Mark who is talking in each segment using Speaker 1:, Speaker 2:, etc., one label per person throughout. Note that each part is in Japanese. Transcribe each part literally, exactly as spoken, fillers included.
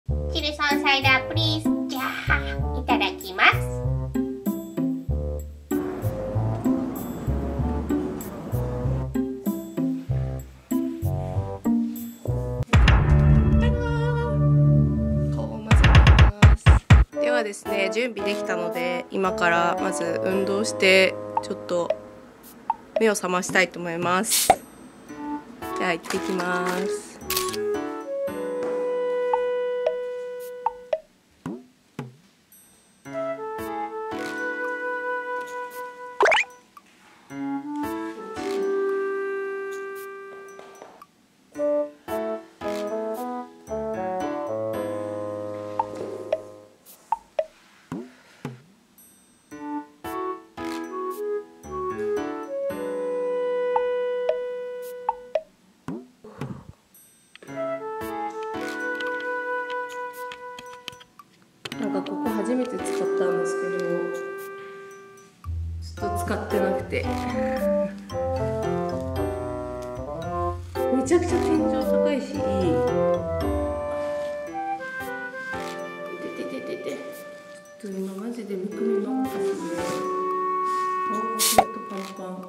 Speaker 1: チルソンサイダープリーズ。じゃあいただきます。
Speaker 2: 顔を混ぜます。ではですね、準備できたので今からまず運動してちょっと目を覚ましたいと思います。じゃあ行ってきます。なんかここ初めて使ったんですけど、ちょっと使ってなくてめちゃくちゃ天井高いし、いい。ててててて、ちょっと今マジでむくみ真っ赤ですね。あー、ほんとパンパン。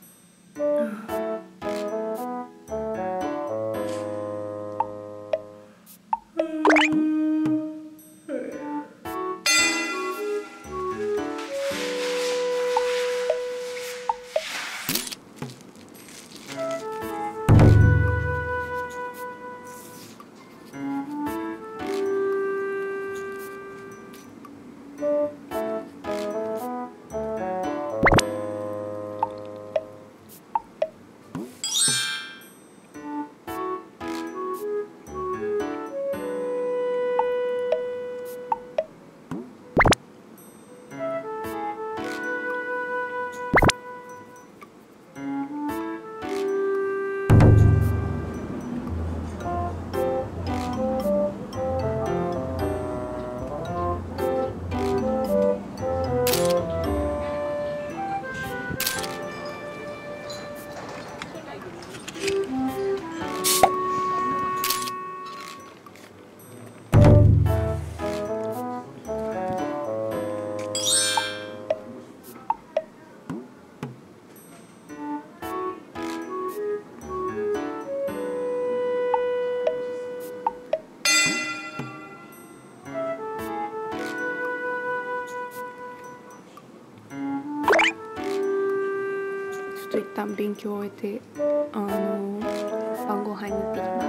Speaker 2: ちょっと一旦勉強を終えて、あの晩ご飯に行ってきます。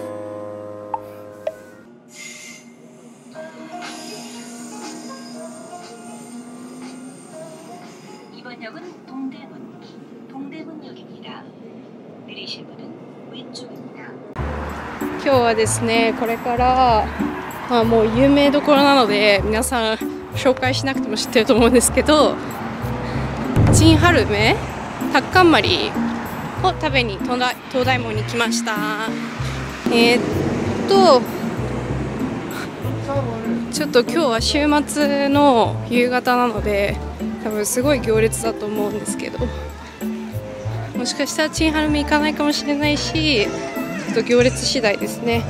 Speaker 2: 今日はですね、これからまあもう有名どころなので皆さん紹介しなくても知ってると思うんですけど、チンハルメタッカンマリを食べに東大、東大門に来ました。えー、っとちょっと今日は週末の夕方なので多分すごい行列だと思うんですけど、もしかしたらチンハルメ行かないかもしれないし、ちょっと行列次第ですね。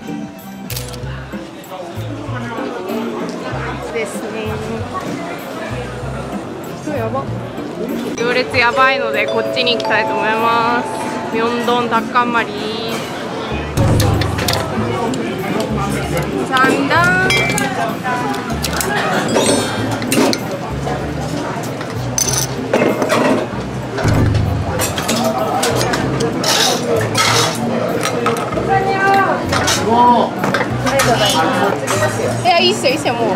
Speaker 2: ですね。人やば。行列やばいのでこっちに行きたいと思います。ミョンドンタッカンマリサンダン。いや、いいっすよ、いいっすよ、もう。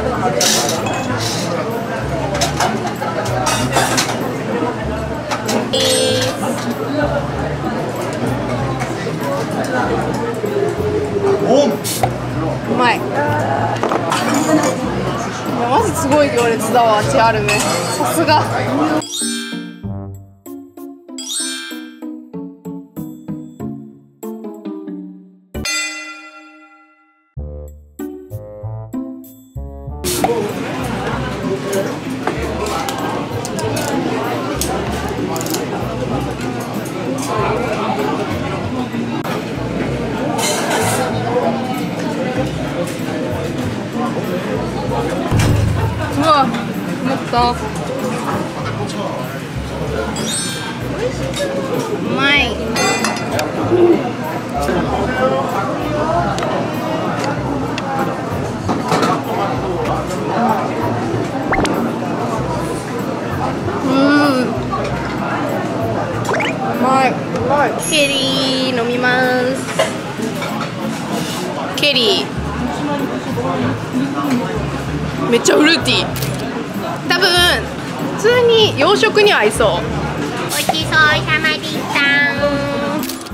Speaker 2: えー、うまい。マジすごい行列だわ、チアルメ。さすが。 た。うまい。うん、うまい。ケリー飲みます。ケリーめっちゃフルーティー。多分普通に洋食には合いそう。
Speaker 1: ごちそうさまでした。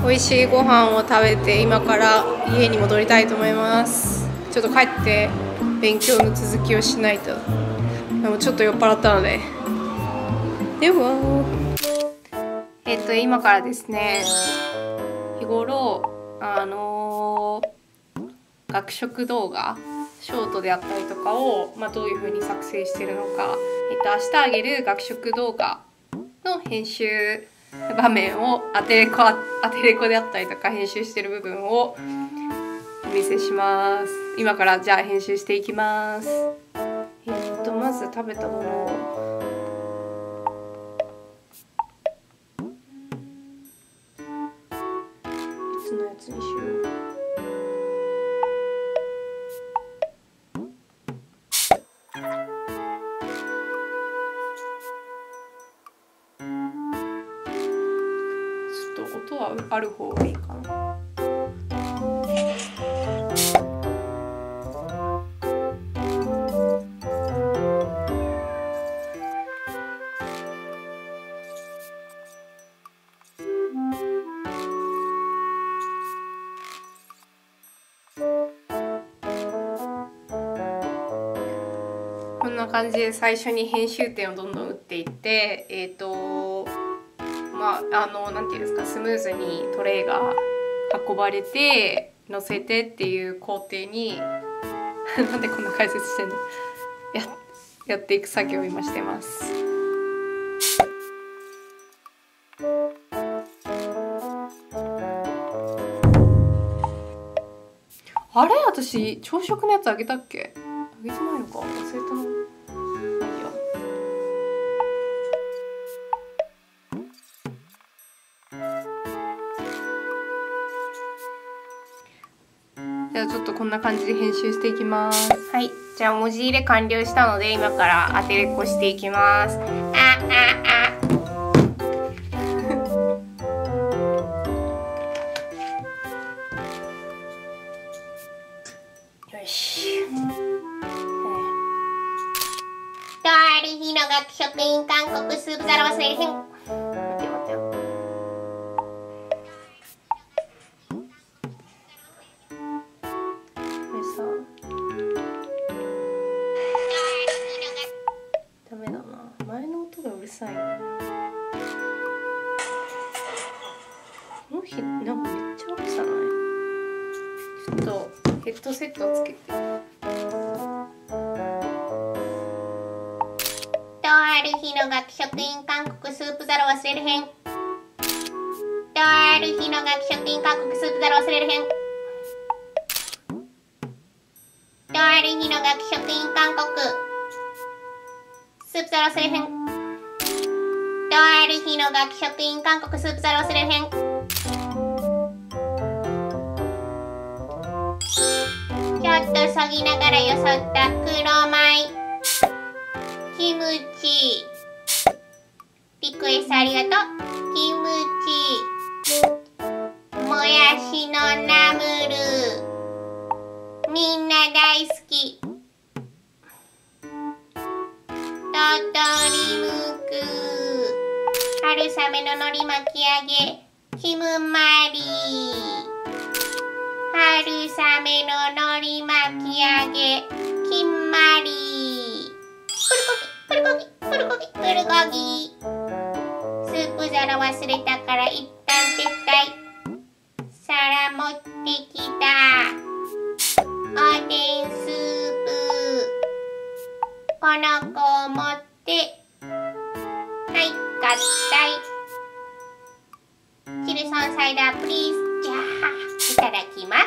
Speaker 2: 美味しいご飯を食べて今から家に戻りたいと思います。ちょっと帰って勉強の続きをしないと。でもちょっと酔っ払ったので。ではえっと今からですね、日頃あのー、学食動画ショートであったりとかを、まあ、どういう風に作成してるのか、えっと、明日あげる学食動画の編集場面をアテレコアテレコであったりとか編集してる部分をお見せします。今からじゃあ編集していきます。えっとまず食べたものをいつのやつにしよう。音はある方がいいかな。こんな感じで最初に編集点をどんどん打っていって、えっとまあ、あのなんていうんですか、スムーズにトレイが運ばれて乗せてっていう工程になんでこんな解説してんの や, やっていく作業を今してます。あれ、私朝食のやつあげたっけ？あげてないのか、忘れたな。じゃあちょっとこんな感じで編集していきます。
Speaker 1: はい、じゃあ文字入れ完了したので今からアテレコしていきます。あああよし。とある日の学職員韓国スープ皿忘れへん。待って待ってよ。
Speaker 2: ダメだな、前の音がうるさいな。この日なんかめっちゃうるさない？ちょっとヘッドセットをつけて。
Speaker 1: とある日の学職員韓国スープ皿忘れるへん。とある日の学職員韓国スープ皿忘れるへん。とある日の学職員韓国スープ皿忘れへん。とある日の学職員韓国スープ皿忘れへん。ちょっとそぎながらよそった黒米、キムチ、リクエストありがとう。キムチ、もやしのナムル、みんな大好き。鳥取むく、春雨の海苔巻き揚げ、キムマリ、春雨の海苔巻き揚げ、キンマリ、プルコギプルコギプルコギプルコギ。スープ皿忘れたから一旦撤退。皿持ってきた。おでんスープ、この子を持って、はい、合体。チルソンサイダープリーズ。じゃあいただきます。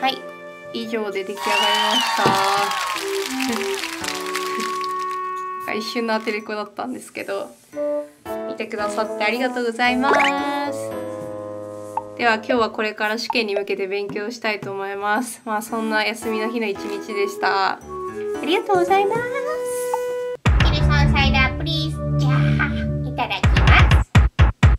Speaker 2: はい、以上で出来上がりました一瞬のアテレコだったんですけど、見てくださってありがとうございます。では今日はこれから試験に向けて勉強したいと思います。まあそんな休みの日の一日でした。ありがとうございます。